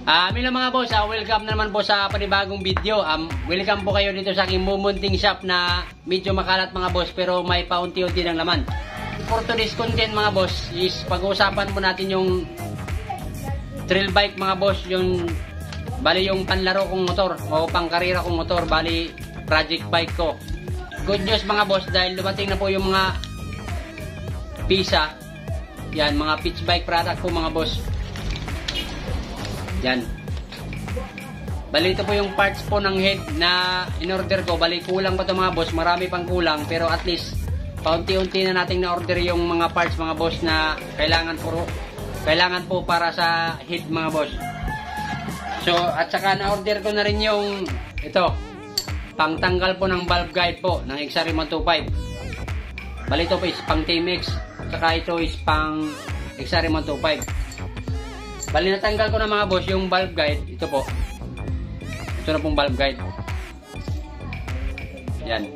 Hello mga boss, welcome naman po sa panibagong video. Welcome po kayo dito sa aking mumunting shop na medyo makalat mga boss pero may paunti-unti ng laman. For today's content mga boss is pag-uusapan po natin yung trail bike mga boss, yung bali yung panlaro kong motor o pangkarera kong motor, bali project bike ko. Good news mga boss dahil dumating na po yung mga pisa. Yan, mga pitch bike product po mga boss. Yan. Bali ito po yung parts po ng head na in-order ko. Bali kulang pa ito mga boss. Marami pang kulang. Pero at least paunti-unti na nating na-order yung mga parts mga boss na kailangan po para sa head mga boss. So at saka na-order ko na rin yung ito. Pangtanggal po ng valve guide po ng XRE 125. Bali ito po is pang TMX. Saka ito is pang XRE 125. Bali natanggal ko na mga boss yung valve guide. Ito po. Ito na pong valve guide. Yan.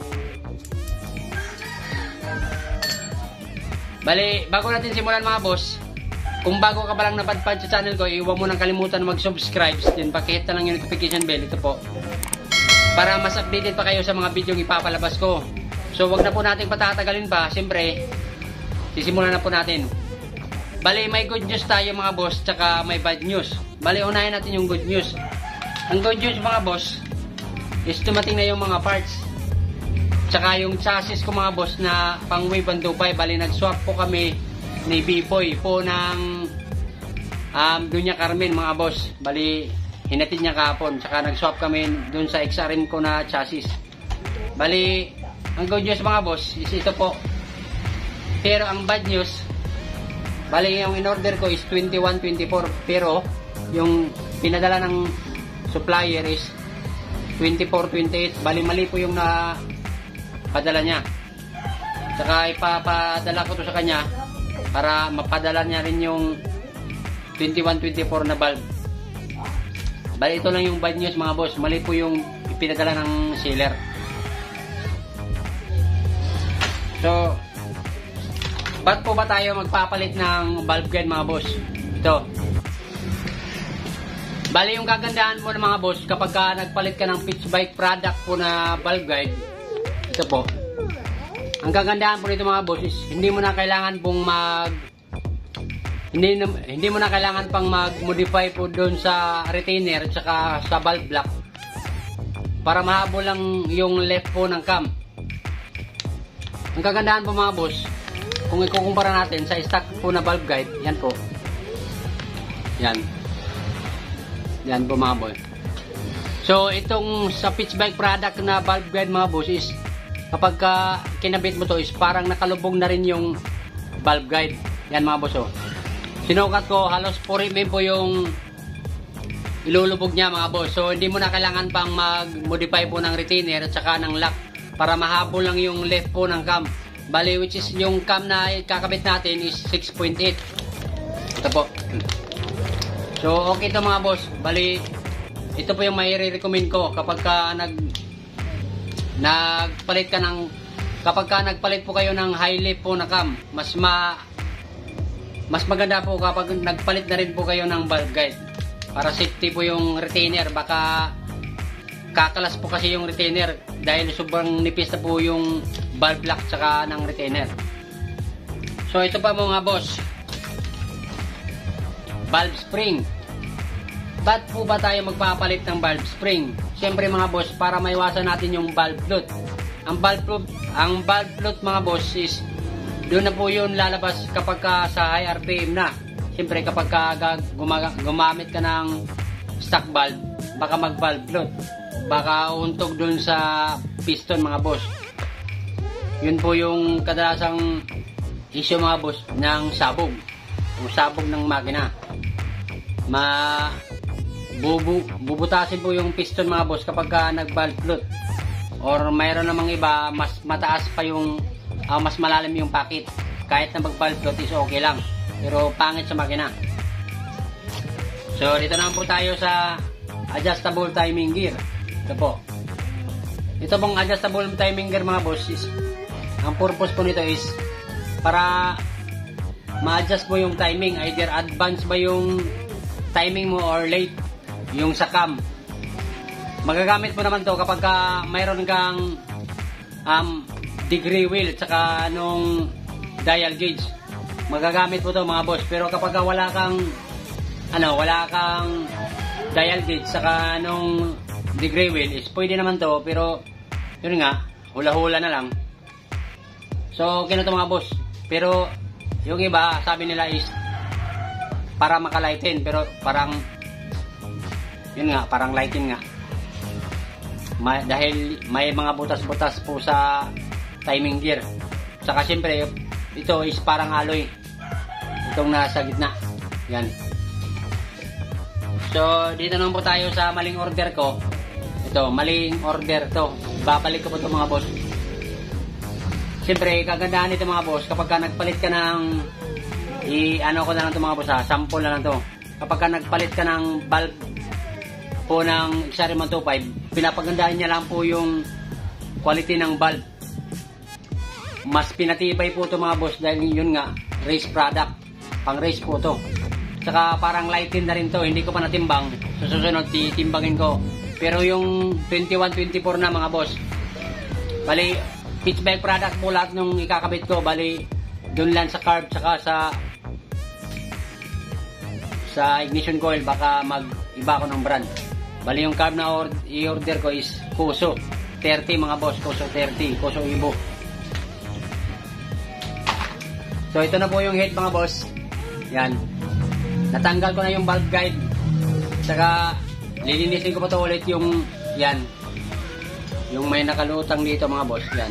Bali, bago natin simulan mga boss, kung bago ka pa lang napadpad sa channel ko, iwan mo nang kalimutan na mag-subscribe. Then pakihit na lang yung notification bell. Ito po. Para mas updated pa kayo sa mga video yung ipapalabas ko. So wag na po natin patatagalin pa. Siyempre, sisimulan na po natin. Bali, may good news tayo mga boss, tsaka may bad news. Bali, unahin natin yung good news. Ang good news mga boss, is dumating na yung mga parts. Tsaka yung chassis ko mga boss na pang Wave 125. Bali, nag-swap po kami ni B-Boy po ng Dunya Carmen mga boss. Bali, hinatid niya kahapon. Tsaka nag-swap kami dun sa XRM ko na chassis. Bali, ang good news mga boss, is ito po. Pero ang bad news, bali yung in-order ko is 21-24 pero yung pinadala ng supplier is 24-28. Bali mali po yung napadala niya. Saka ipapadala ko to sa kanya para mapadala niya rin yung 21-24 na valve. Bali ito lang yung bad news mga boss. Mali po yung pinadala ng seller. So ba't po ba tayo magpapalit ng valve guide mga boss? Ito. Bali yung kagandahan mo ng mga boss kapag ka nagpalit ka ng pitch bike product po na valve guide. Ito po. Ang kagandahan po nito mga boss is hindi mo na kailangan pong hindi mo na kailangan pang mag-modify po doon sa retainer at saka sa valve block para mahabol lang yung left po ng cam. Ang kagandahan po mga boss, kung ikukumpara natin sa stock po na valve guide, yan po. Yan. Yan po mga boss. So, itong sa pitch bike product na valve guide mga boss is kapag kinabit mo to is parang nakalubog na rin yung valve guide. Yan mga boss oh. Sinukat ko, halos 4 mm po yung ilulubog niya mga boss. So, hindi mo na kailangan pang mag-modify po ng retainer at saka ng lock para mahabol lang yung left po ng cam. Bali, which is yung cam na kakabit natin is 6.8. Ito po. So, okay ito mga boss. Bali, ito po yung may recommend ko kapag ka nagpalit po kayo ng high lift po na cam. Mas maganda po kapag nagpalit na rin po kayo ng valve guide. Para safety po yung retainer. Baka kakalas po kasi yung retainer dahil sobrang nipis na po yung valve lock tsaka ng retainer. So ito pa mga boss, valve spring. Ba't po ba tayo magpapalit ng valve spring? Siyempre mga boss, para maiwasan natin yung valve float. Ang valve float mga boss is doon na po yun lalabas kapag sa high RPM na. Siyempre kapag gumamit ka ng stock valve, baka mag valve float, baka untog doon sa piston mga boss. Yun po yung kadalasang issue mga boss ng sabog. Yung sabog ng makina. Bubutasin po yung piston mga boss kapag nag-valve float. Or mayroon namang iba, mas mataas pa yung, mas malalim yung packet. Kahit na mag-valve float is okay lang. Pero pangit sa makina. So dito naman po tayo sa adjustable timing gear. Ito po. Ito pong adjustable timing gear mga boss is ang purpose po nito is para ma-adjust mo yung timing, either advance ba yung timing mo or late. yung sa cam. Magagamit mo naman to kapag mayroon kang degree wheel at saka dial gauge. Magagamit mo to mga boss. Pero kapag wala kang dial gauge saka degree wheel is pwede naman to, pero yun nga, hula-hula na lang. So okay na to mga boss. Pero yung iba sabi nila is para makalighten, pero parang yun nga, parang lighten nga. Dahil may mga butas-butas po sa timing gear. Saka siyempre ito is parang alloy, itong nasa gitna yan. So dito naman po tayo sa maling order ko. Ito, maling order to. Babalik ko po ito mga boss. Siyempre kagandahan nito mga boss, kapag nagpalit ka ng ko na lang ito mga boss ha, sample na lang to. Kapag nagpalit ka ng bulb po ng XR 125, pinapagandahan niya lang po yung quality ng bulb. Mas pinatibay po ito mga boss dahil yun nga, race product, pang race po ito. Saka parang lighten na rin to, hindi ko pa natimbang. So susunod titimbangin ko. Pero yung 21-24 na mga boss, bali pitch bike product po lahat nung ikakabit ko. Bali dun lang sa carb saka sa ignition coil, baka mag-iba ko ng brand. Bali yung carb na i-order ko is Kuso 30 mga boss, Kuso 30, Kuso Evo. So ito na po yung head mga boss. Yan. Natanggal ko na yung valve guide. Saka lilinisin ko pa to ulit yung yan. Yung may nakalutang dito mga boss. Yan.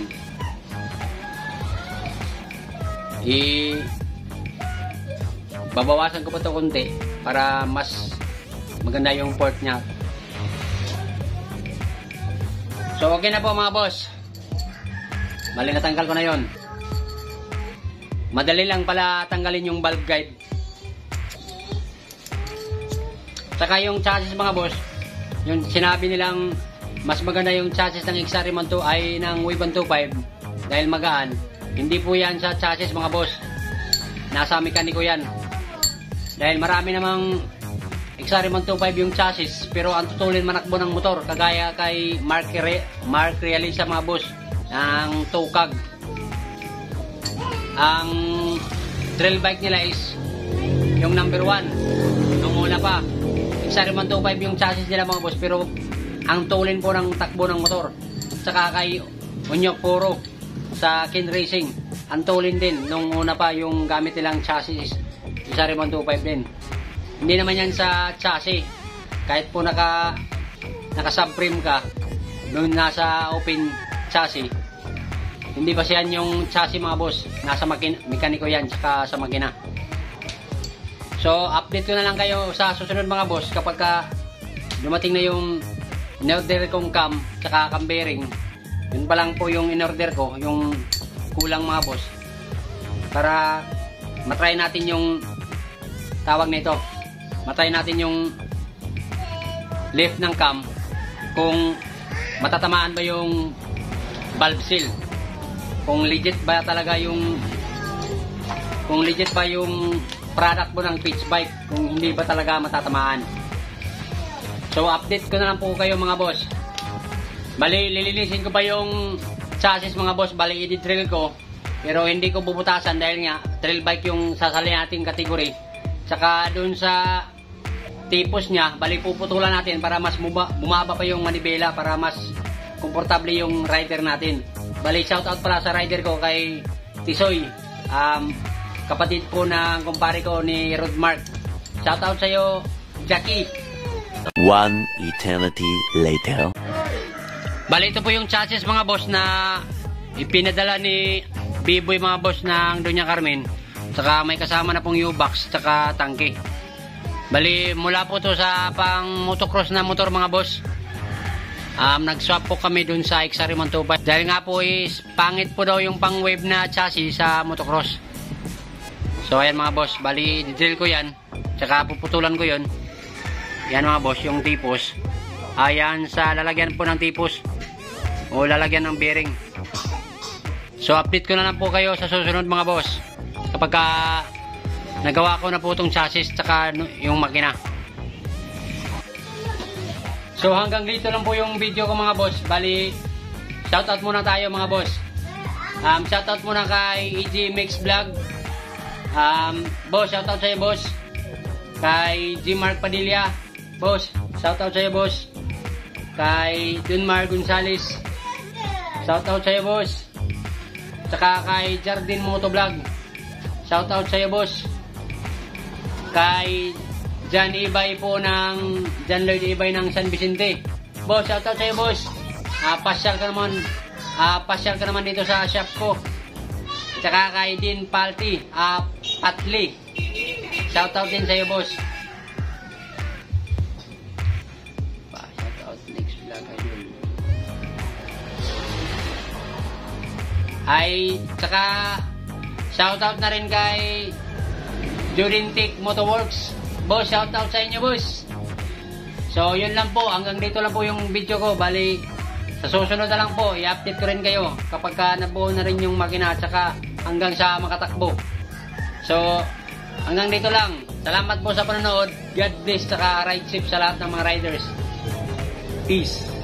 Babawasan ko pa to konti para mas maganda yung port niya. So okay na po mga boss. Bali natanggal ko na yon. Madali lang pala tanggalin yung valve guide. Saka yung chassis mga boss, yung sinabi nilang mas maganda yung chassis ng XR 125 ay ng Wave 125 dahil magaan. Hindi po yan sa chassis mga boss. Nasa mekaniko yan. Dahil marami namang XR 125 yung chassis, pero ang tutulin manakbo ng motor kagaya kay Mark Realisa mga boss ng Tokag. Ang trail bike nila is yung number 1 nung una pa. XR 125 yung chassis nila mga boss, pero ang tulin po ng takbo ng motor. Saka kay Unyok Puro sa Kin Racing, ang tulin din nung una pa yung gamit nilang chassis XR 125 din. Hindi naman yan sa chassis. Kahit po naka-subframe ka nung nasa open chassis, hindi pa siyan yung chassis mga boss. Nasa mekaniko yan, saka sa makina. So update ko na lang kayo sa susunod mga boss kapag dumating na yung in-order kong cam saka cam bearing. Yun pa lang po yung in-order ko, yung kulang mga boss, para matry natin yung tawag nito, matry natin yung lift ng cam kung matatamaan ba yung valve seal, kung legit ba talaga yung product mo ng pitch bike, kung hindi ba talaga matatamaan. So update ko na lang po kayo mga boss. Bali lilinisin ko pa yung chassis mga boss. Bali i-drill ko, pero hindi ko bubutasan dahil nga trail bike yung sasali nating kategory. Tsaka dun sa tipos niya, bali puputulan natin para mas bumaba pa yung manibela, para mas komportable yung rider natin. Bali shoutout pala sa rider ko kay Tisoy, kapatid po ng kumpare ko ni Rodmark. Shoutout sa'yo, Jackie. One eternity later. Bali ito po yung chassis mga boss na ipinadala ni B-Boy mga boss ng Doña Carmen. Saka may kasama na pong U-box saka tangke. Bali mula po to sa pang motocross na motor mga boss. Nag-swap po kami dun sa XR 125 dahil nga po is pangit po daw yung pang wave na chassis sa motocross. So ayan mga boss, bali didrill ko yan, tsaka puputulan ko yon. Yan mga boss, yung tipos. Ayan sa lalagyan po ng tipos o lalagyan ng bearing. So update ko na lang po kayo sa susunod mga boss kapag nagawa ko na po itong chassis tsaka yung makina. So hanggang dito lang po yung video ko mga boss. Bali, shoutout muna tayo mga boss. Shoutout muna kay EG Mix Vlog. Boss, shoutout sa'yo boss. Kay G Mark Padilla. Boss, shoutout sa'yo boss. Kay Dunmar Gonzales. Shoutout sa'yo boss. Tsaka kay Jardin Motovlog. Shoutout sa'yo boss. Kay John Ibay po ng John Lloyd Ibay ng San Vicente. Boss, shoutout sa'yo boss. Pasyal ka naman dito sa shop ko. Tsaka kay Dean Palti, Patli. Shoutout din sa'yo boss. Shoutout next vlog idol. Tsaka shoutout na rin kay Jurintic Motorworks. Boss, shoutout sa inyo boss. So yun lang po, hanggang dito lang po yung video ko. Bali, sa susunod na lang po, i-update ko rin kayo kapag nabuo na rin yung makina at saka hanggang sa makatakbo. So, hanggang dito lang. Salamat po sa panonood. God bless, saka ride safe sa lahat ng mga riders. Peace.